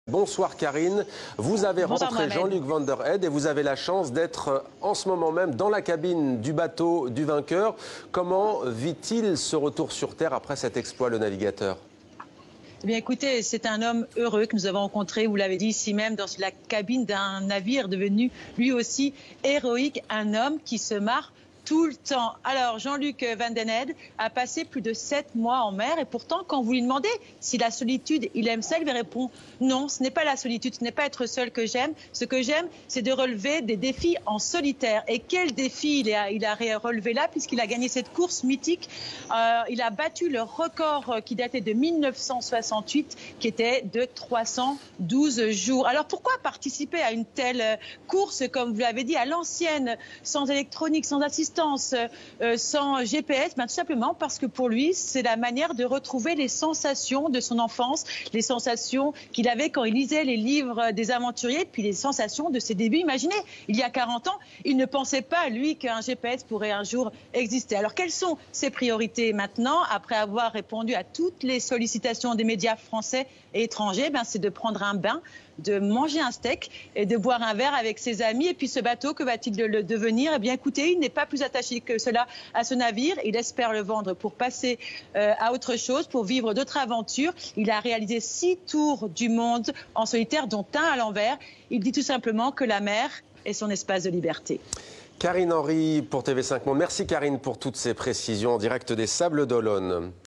Bonsoir Karine, vous avez rencontré Jean-Luc Van der Heijden et vous avez la chance d'être en ce moment même dans la cabine du bateau du vainqueur. Comment vit-il ce retour sur Terre après cet exploit, le navigateur? Eh bien, écoutez, c'est un homme heureux que nous avons rencontré, vous l'avez dit, ici même, dans la cabine d'un navire devenu lui aussi héroïque, un homme qui se marre tout le temps. Alors, Jean-Luc Van der Heijden a passé plus de 7 mois en mer et pourtant, quand vous lui demandez si la solitude, il aime ça, il lui répond non, ce n'est pas la solitude, ce n'est pas être seul que j'aime. Ce que j'aime, c'est de relever des défis en solitaire. Et quel défi il a relevé là, puisqu'il a gagné cette course mythique. Il a battu le record qui datait de 1968, qui était de 312 jours. Alors, pourquoi participer à une telle course, comme vous l'avez dit, à l'ancienne, sans électronique, sans assistance, sans GPS? Tout simplement parce que pour lui, c'est la manière de retrouver les sensations de son enfance, les sensations qu'il avait quand il lisait les livres des aventuriers, puis les sensations de ses débuts. Imaginez, il y a 40 ans, il ne pensait pas, lui, qu'un GPS pourrait un jour exister. Alors, quelles sont ses priorités maintenant, après avoir répondu à toutes les sollicitations des médias français et étrangers? C'est de prendre un bain, de manger un steak et de boire un verre avec ses amis. Et puis ce bateau, que va-t-il le devenir? Eh bien, écoutez, il n'est pas plus attaché que cela à ce navire. Il espère le vendre pour passer à autre chose, pour vivre d'autres aventures. Il a réalisé 6 tours du monde en solitaire, dont un à l'envers. Il dit tout simplement que la mer est son espace de liberté. Karine Henry pour TV5 Monde. Merci Karine pour toutes ces précisions en direct des Sables d'Olonne.